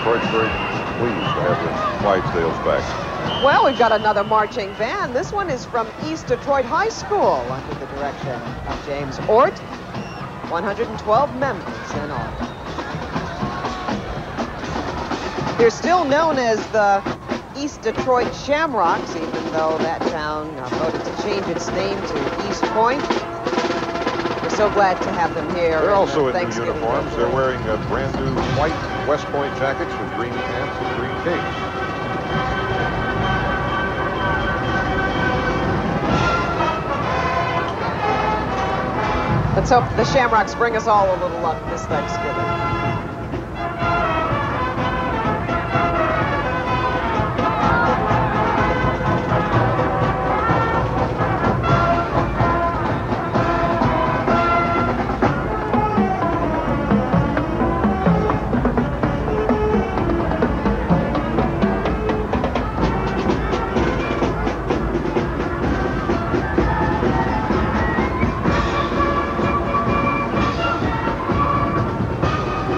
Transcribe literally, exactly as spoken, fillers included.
Detroit's very pleased to have the Clydesdales back. Well, we've got another marching band. This one is from Eastpointe High School under the direction of James Ort. one hundred twelve members in all. They're still known as the East Detroit Shamrocks, even though that town uh, voted to change its name to Eastpointe. We're so glad to have them here. They're also in new Thanksgiving uniforms. They're wearing uh, brand new white West Point jackets with green pants and green capes. Let's hope the Shamrocks bring us all a little luck this Thanksgiving.